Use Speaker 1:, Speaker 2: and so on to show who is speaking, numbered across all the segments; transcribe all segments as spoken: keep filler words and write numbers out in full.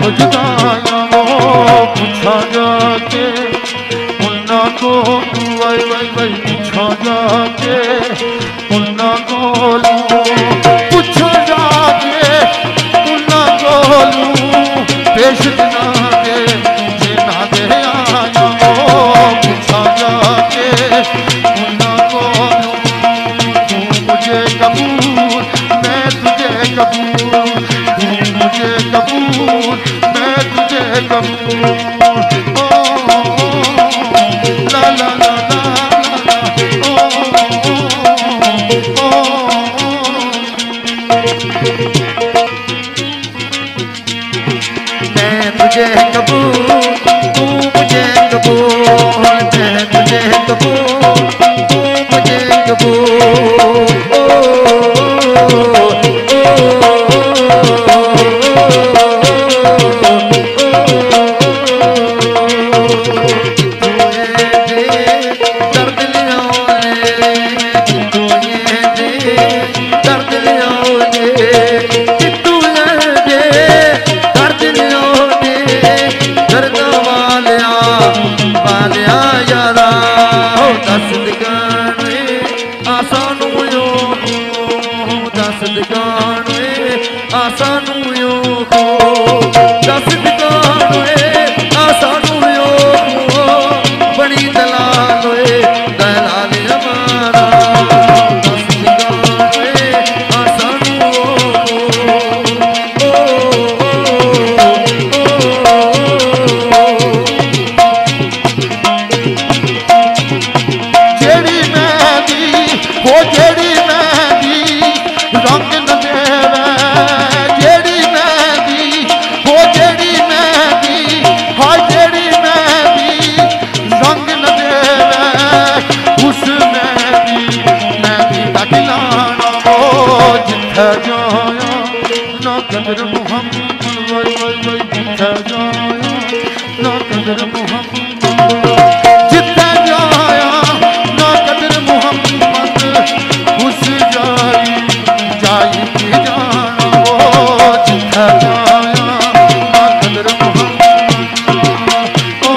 Speaker 1: खुदाया वो पूछा जाके उन्ना को वही वही वही पूछा जाके उन्ना को पूछा जाके उन्ना को पेश ना दे ना दे आया वो पूछा जाके उन्ना को तू मुझे कबूल मैं तुझे कबूल तू मुझे कबूल मैं तुझे कबूल ओ ला ला ला ला ओ ओ मैं तुझे कबूल तू मुझे कबूल मैं तुझे कबूल तू मुझे कबूल ओ कदर मोहम्मद वही वही वही जिथे जाया ना कदर मोहम्मद जिथे जाया ना कदर मोहम्मद उस जाई जाई की जाना वो जिथे जाया ना कदर मोहम्मद ओ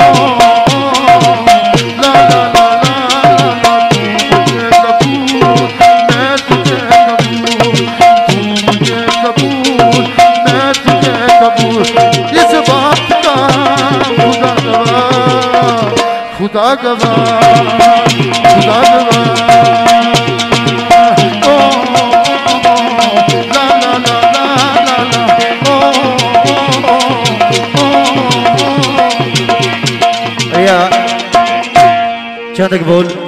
Speaker 1: ला ला ला ला ला तू मुझे कबूल मैं तुझे कबूल तू मुझे कबूल इस बात का खुदा गवाह खुदा गवाह खुदा गवाह ओ ला ला ला ला ला ला ओ
Speaker 2: भैया चंद बोल